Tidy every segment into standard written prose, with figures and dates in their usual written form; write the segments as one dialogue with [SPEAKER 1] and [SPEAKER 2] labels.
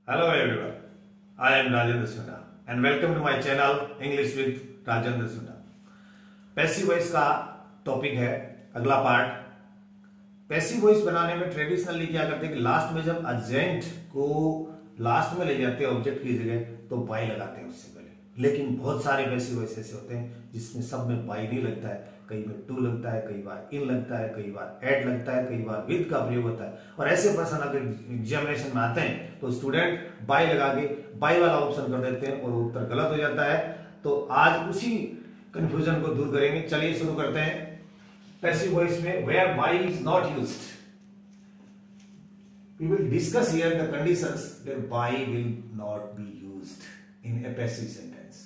[SPEAKER 1] Hello everyone, I am Rajendra Sunda and welcome to my channel English with Rajendra Sunda। Passive voice का topic है अगला part. Passive voice बनाने में traditionally क्या करते हैं कि लास्ट में जब एजेंट को लास्ट में ले जाते हैं ऑब्जेक्ट की जगह तो बाई लगाते हैं उससे पहले, लेकिन बहुत सारे पैसिव वॉइस ऐसे होते हैं जिसमें सब में बाई नहीं लगता है, कई में टू लगता है, कई बार इन लगता है, कई बार एट लगता है, कई बार विद का प्रयोग होता है। और ऐसे पर्सन अगर एग्जामिनेशन में आते हैं तो स्टूडेंट बाई लगा के बाई वाला ऑप्शन कर देते हैं और उत्तर गलत हो जाता है। तो आज उसी कंफ्यूजन को दूर करेंगे। चलिए शुरू करते हैं। पैसिव वॉइस में where by is not used, we will discuss here the conditions where by will not be used in a passive sentence।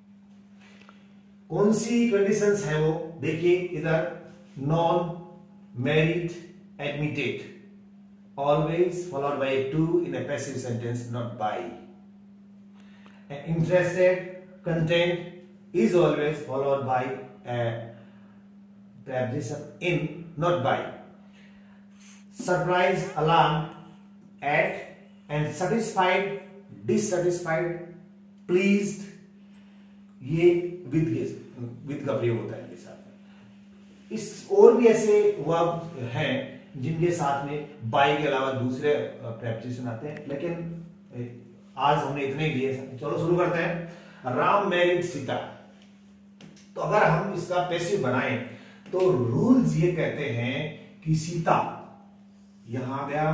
[SPEAKER 1] कौन सी कंडीशंस है वो देखिए इधर। Known, married, admitted, always followed by a to in a passive sentence, not by। and interested, content is always followed by a preposition in, not by। surprise, alarm, at and satisfied, dissatisfied, pleased, ये with का प्रयोग होता है इनके साथ में। इस और भी ऐसे वर्ब हैं जिनके साथ में बाई के अलावा दूसरे प्रेपोजिशन आते हैं, लेकिन आज हमने इतने ही लिए। चलो शुरू करते हैं। राम मैरिड सीता। तो अगर हम इसका पैसिव बनाएं तो रूल्स ये कहते हैं कि सीता यहां गया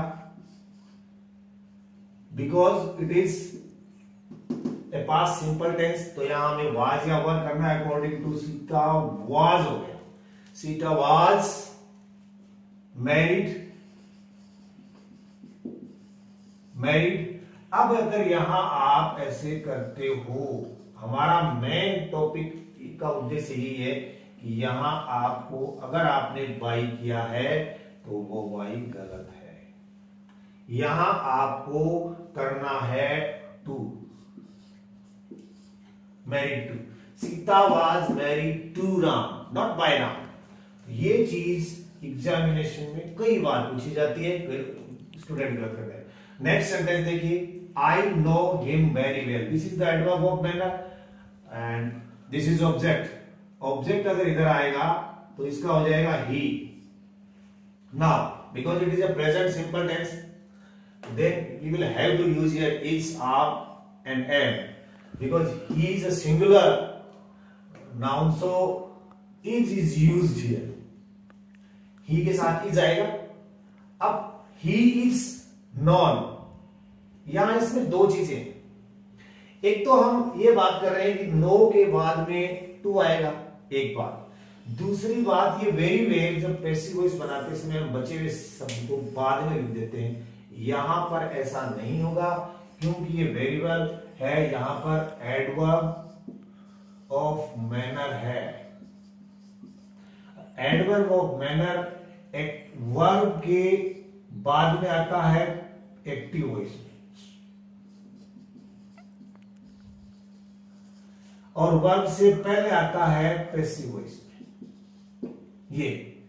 [SPEAKER 1] because it is a past simple tense, तो यहां हमें वाज या वर करना है अकॉर्डिंग टू सीता वाज हो गया। Sita was married. अब अगर यहां आप ऐसे करते हो, हमारा मेन टॉपिक का उद्देश्य यही है कि यहां आपको अगर आपने बाई किया है तो वो बाई गलत है। यहां आपको करना है to, married to. Sita was married to Ram, not by Ram. ये चीज एग्जामिनेशन में कई बार पूछी जाती है, स्टूडेंट गलत करते हैं। नेक्स्ट सेंटेंस देखिए। I know him very well, this is the adverb of manner and this is object. Object अगर इधर आएगा तो इसका हो जाएगा ही। Now because it is a present simple tense, then we will have to use here is, are and am, because he is a singular noun, so is used here। he के साथ is आएगा। अब he is non, यहां इसमें दो चीजें। एक तो हम ये बात कर रहे हैं कि no के बाद में to आएगा, एक बात। दूसरी बात ये वेरी वेल जब पैसिव वॉइस बनाते समय हम बचे हुए शब्द को बाद में लिख देते हैं, यहां पर ऐसा नहीं होगा क्योंकि ये वेरिएबल है, यहां पर एडवर्ब ऑफ मैनर है। एडवर्ब ऑफ मैनर एक वर्ब के बाद में आता है एक्टिव वॉइस और वर्ब से पहले आता है पैसिव वॉइस। ये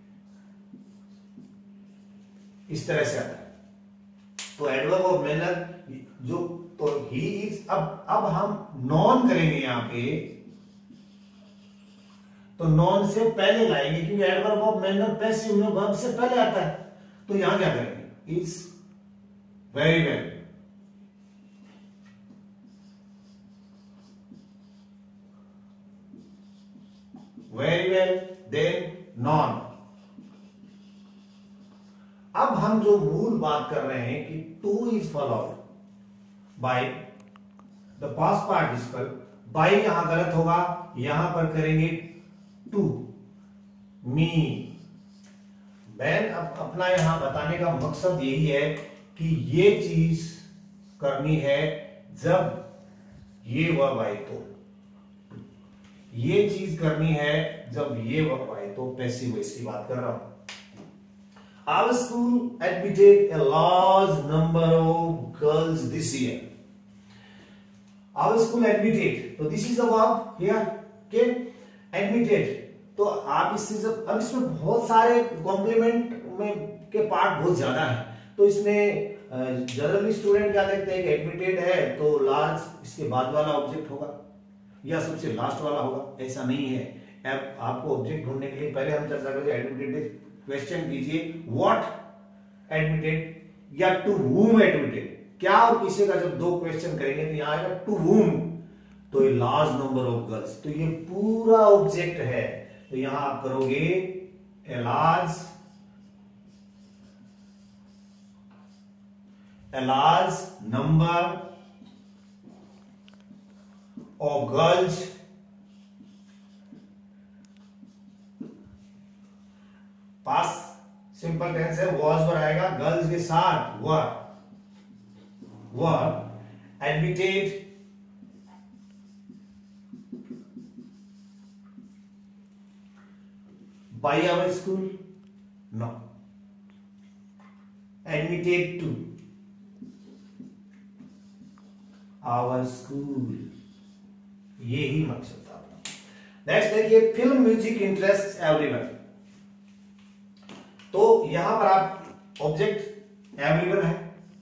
[SPEAKER 1] इस तरह से आता है। तो एडवर्ब ऑफ मैनर जो तो ही इज, अब हम नॉन करेंगे यहां पे, तो नॉन से पहले लाएंगे क्योंकि एडवर्ब ऑफ मैनर पैसिव में वर्ब से पहले आता है। तो यहां क्या करेंगे? Is very well. Very well, then known. अब हम जो मूल बात कर रहे हैं कि to is followed by the past participle. By यहां गलत होगा, यहां पर करेंगे टू मी। मैं अपना यहां बताने का मकसद यही है कि ये चीज करनी है जब ये वर्ब आए, तो ये चीज करनी है जब ये वर्ब आए, तो पैसिव वॉइस की बात कर रहा हूं। Our school admitted a large number of girls this year। Our school admitted, तो this is the verb here, okay? Admitted, तो आप इससे अब इसमें बहुत सारे कॉम्प्लीमेंट में के पार्ट बहुत ज्यादा है, तो इसमें जनरली स्टूडेंट क्या देखते हैं कि एडमिटेड है तो लार्ज इसके बाद वाला ऑब्जेक्ट होगा या सबसे लास्ट वाला होगा, ऐसा नहीं है। अब आपको ऑब्जेक्ट ढूंढने के लिए पहले हम चर्चा करेंगे एडमिटेड। क्वेश्चन कीजिए व्हाट एडमिटेड या टू whom एडमिटेड, क्या और किसे का जब दो क्वेश्चन करेंगे तो यहां आएगा टू whom, तो ये लार्ज नंबर ऑफ गर्ल्स, तो ये पूरा ऑब्जेक्ट है। तो यहां आप करोगे a large number of girls past simple tense है, वॉज पर आएगा, गर्ल्स के साथ were admitted by our school, no, admitted to our school, यही मकसद था। नेक्स्ट देखिए फिल्म म्यूजिक इंटरेस्ट एवरीवन, तो यहां पर आप ऑब्जेक्ट एवरीवन है,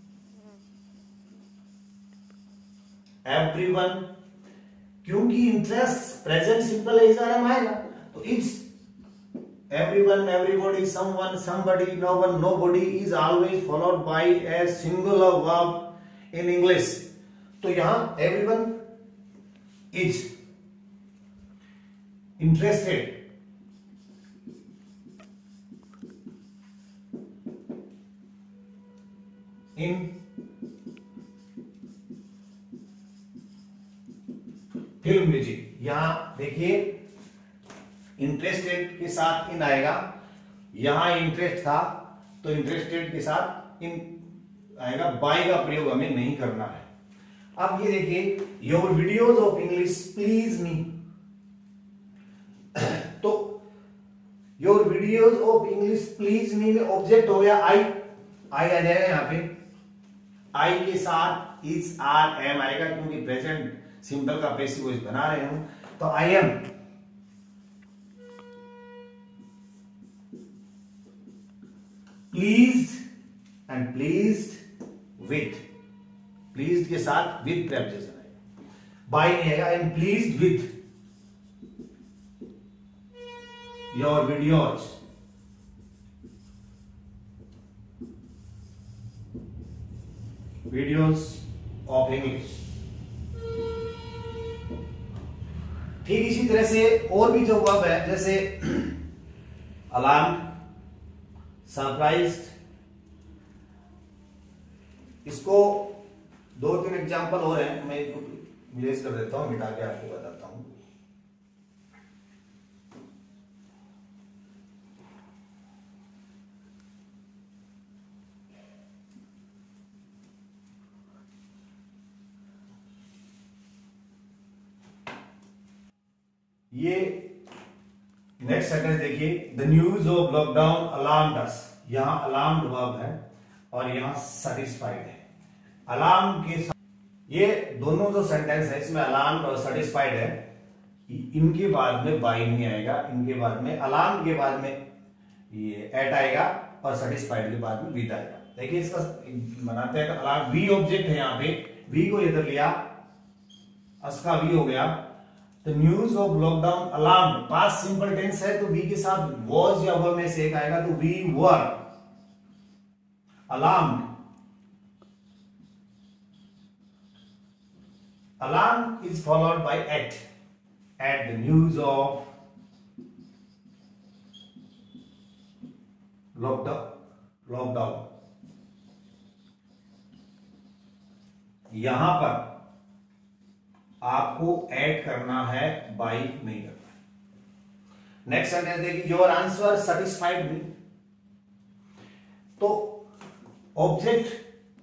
[SPEAKER 1] एवरीवन क्योंकि इंटरेस्ट प्रेजेंट सिंपल है, इसमें आएगा तो it's everyone, everybody, someone, somebody, no one, nobody is always followed by a singular verb in English. तो यहां everyone is interested in film music, यहां देखिए इंटरेस्टेड के साथ इन आएगा, यहां इंटरेस्ट था तो इंटरेस्टेड के साथ इन आएगा, बाय का प्रयोग हमें नहीं करना है। अब ये देखिए your videos of English please me, तो your videos of English please me में ऑब्जेक्ट हो गया आई आ जाएगा, यहां पे आई के साथ इज आर एम आएगा क्योंकि प्रेजेंट सिंपल का पैसिव वॉइस बना रहे हूं, तो I am pleased and pleased with, pleased के साथ with preposition आएगा, by नहीं आएगा, I am pleased with your videos of English। ठीक इसी तरह से और भी जो वर्ब है जैसे अलार्म, सरप्राइज्ड, इसको दो तीन एग्जांपल और हैं, मैं इसको इरेज कर देता हूं, मिटा के आपको बताता हूं। ये नेक्स्ट सेंटेंस देखिए, the news of lockdown alarmed us, यहां अलार्म्ड वर्ब है और यहां सेटिस्फाइड है। अलार्म के साथ ये दोनों जो सेंटेंस है इसमें अलार्म्ड और सेटिस्फाइड है, इनके बाद में बाय नहीं आएगा, इनके बाद में अलार्म के बाद में ये एट आएगा और सेटिस्फाइड के बाद में विद आएगा। देखिए इसका बनाते हैं, अलार्म वी ऑब्जेक्ट है, यहां पे वी को इधर लिया, असका वी हो गया, तो news of lockdown alarm past simple tense है तो वी के साथ वॉज या वर में से एक आएगा, तो we were alarmed. Alarm is followed by at the news of lockdown. यहां पर आपको ऐड करना है, बाई नहीं करना। नेक्स्ट सेंटेंस देखिए, योर आंसर सेटिस्फाइड मी, तो ऑब्जेक्ट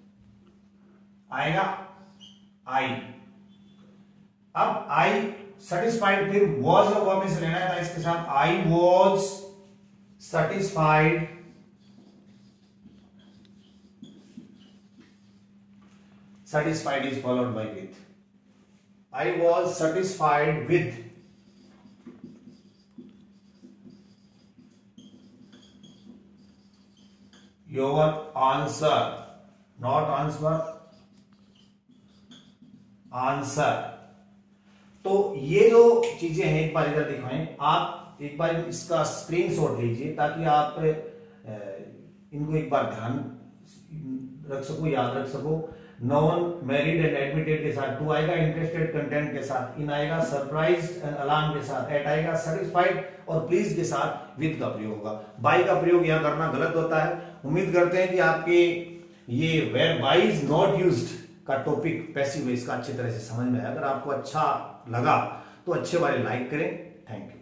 [SPEAKER 1] आएगा आई, अब आई सेटिस्फाइड, फिर वॉज और वर्ब में से लेना है, तो इसके साथ I was satisfied satisfied is followed by with. I was satisfied with your answer, not answer, answer. तो ये जो चीजें हैं एक बार इधर दिखाएं, आप एक बार इसका स्क्रीनशॉट लीजिए ताकि आप इनको एक बार ध्यान रख सको, याद रख सको। नॉन मैरिड एंड एडमिटेड के साथ टू आएगा, इंटरेस्टेड कंटेंट के साथ इन आएगा, सरप्राइज्ड एंड अलार्म के साथ एट आएगा, सेटिस्फाइड और प्लीज के साथ विद का प्रयोग होगा। बाय का प्रयोग यहां करना गलत होता है। उम्मीद करते हैं कि आपके ये where by is not used का टॉपिक पैसिव वॉइस का अच्छी तरह से समझ में आया। अगर आपको अच्छा लगा तो अच्छे वाले लाइक करें। Thank you.